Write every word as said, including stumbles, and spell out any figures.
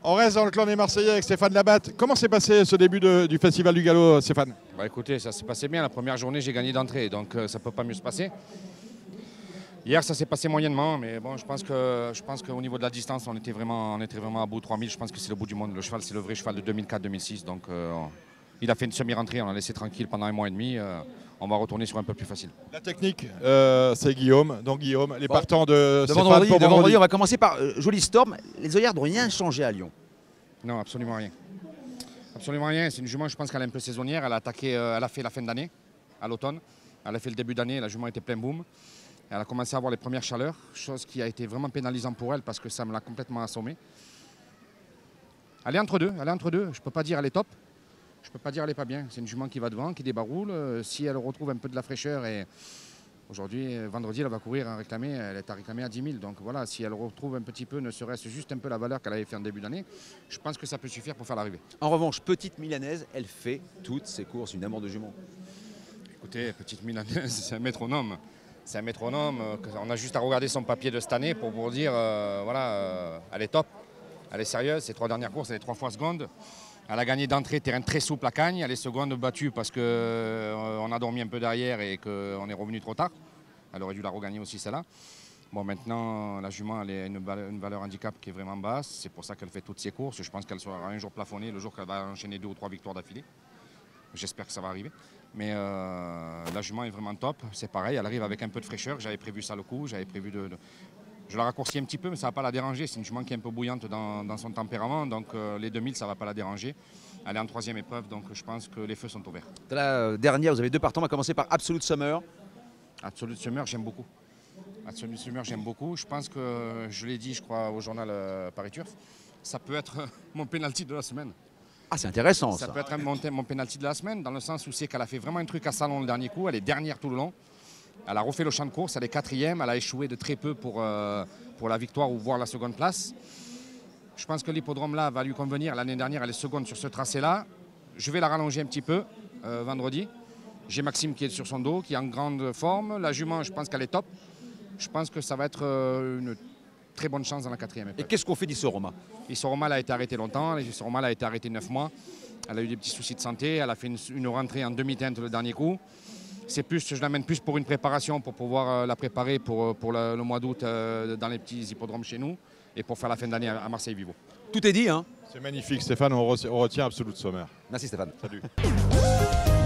On reste dans le clan des Marseillais avec Stéphane Labatte. Comment s'est passé ce début de, du Festival du Galop, Stéphane? Bah écoutez, ça s'est passé bien. La première journée, j'ai gagné d'entrée, donc euh, ça ne peut pas mieux se passer. Hier, ça s'est passé moyennement, mais bon, je pense que je pense qu'au niveau de la distance, on était vraiment, on était vraiment à bout. trois mille, je pense que c'est le bout du monde. Le cheval, c'est le vrai cheval de deux mille quatre deux mille six, donc euh, il a fait une semi-rentrée, on l'a laissé tranquille pendant un mois et demi. Euh, on va retourner sur un peu plus facile. La technique, euh, c'est Guillaume. Donc Guillaume, les bon, partants de, de Stéphane vendredi, pour de vendredi. vendredi. On va commencer par euh, Jolie Storm. Les œillères n'ont rien changé à Lyon. Non, absolument rien. Absolument rien. C'est une jument, je pense qu'elle est un peu saisonnière. Elle a attaqué, euh, elle a fait la fin d'année, à l'automne. Elle a fait le début d'année. La jument était plein boom. Elle a commencé à avoir les premières chaleurs, chose qui a été vraiment pénalisante pour elle parce que ça me l'a complètement assommée. Elle est entre deux. Elle est entre deux. Je ne peux pas dire elle est top. Je ne peux pas dire elle n'est pas bien. C'est une jument qui va devant, qui débaroule. Euh, si elle retrouve un peu de la fraîcheur et aujourd'hui, vendredi, elle va courir à réclamer. Elle est à réclamer à dix mille. Donc voilà, si elle retrouve un petit peu, ne serait-ce juste un peu la valeur qu'elle avait fait en début d'année, je pense que ça peut suffire pour faire l'arrivée. En revanche, petite milanaise, elle fait toutes ses courses, une amour de jument. Écoutez, petite milanaise, c'est un métronome. C'est un métronome. On a juste à regarder son papier de cette année pour vous dire, euh, voilà, euh, elle est top. Elle est sérieuse. Ses trois dernières courses, elle est trois fois seconde. Elle a gagné d'entrée, terrain très souple à Cagnes. Elle est seconde battue parce qu'on euh, a dormi un peu derrière et qu'on est revenu trop tard. Elle aurait dû la regagner aussi celle-là. Bon, maintenant, la jument, elle a une, une valeur handicap qui est vraiment basse. C'est pour ça qu'elle fait toutes ses courses. Je pense qu'elle sera un jour plafonnée le jour qu'elle va enchaîner deux ou trois victoires d'affilée. J'espère que ça va arriver. Mais euh, la jument est vraiment top. C'est pareil, elle arrive avec un peu de fraîcheur. J'avais prévu ça le coup. J'avais prévu de, de... Je la raccourcis un petit peu, mais ça ne va pas la déranger. C'est une jument qui est un peu bouillante dans, dans son tempérament. Donc euh, les deux mille, ça ne va pas la déranger. Elle est en troisième épreuve, donc je pense que les feux sont ouverts. La dernière, vous avez deux partants. On va commencer par Absolute Summer. Absolute Summer, j'aime beaucoup. Absolute Summer, j'aime beaucoup. Je pense que, je l'ai dit, je crois, au journal euh, Paris Turf, ça peut être mon pénalty de la semaine. Ah, c'est intéressant ça. Ça peut être mon, mon pénalty de la semaine, dans le sens où c'est qu'elle a fait vraiment un truc à Salon le dernier coup. Elle est dernière tout le long. Elle a refait le champ de course, elle est quatrième. Elle a échoué de très peu pour, euh, pour la victoire ou voire la seconde place. Je pense que l'hippodrome là va lui convenir. L'année dernière, elle est seconde sur ce tracé-là. Je vais la rallonger un petit peu euh, vendredi. J'ai Maxime qui est sur son dos, qui est en grande forme. La jument, je pense qu'elle est top. Je pense que ça va être euh, une très bonne chance dans la quatrième épreuve. Et qu'est-ce qu'on fait d'Issoroma? Issoroma, elle a été arrêtée longtemps. Issoroma, elle a été arrêtée neuf mois. Elle a eu des petits soucis de santé. Elle a fait une, une rentrée en demi-teinte le dernier coup. C'est plus, je l'amène plus pour une préparation, pour pouvoir euh, la préparer pour, pour le, le mois d'août euh, dans les petits hippodromes chez nous et pour faire la fin d'année à, à Marseille-Vivo. Tout est dit, hein? C'est magnifique, Stéphane. On retient Absolute Summer. Merci Stéphane. Salut.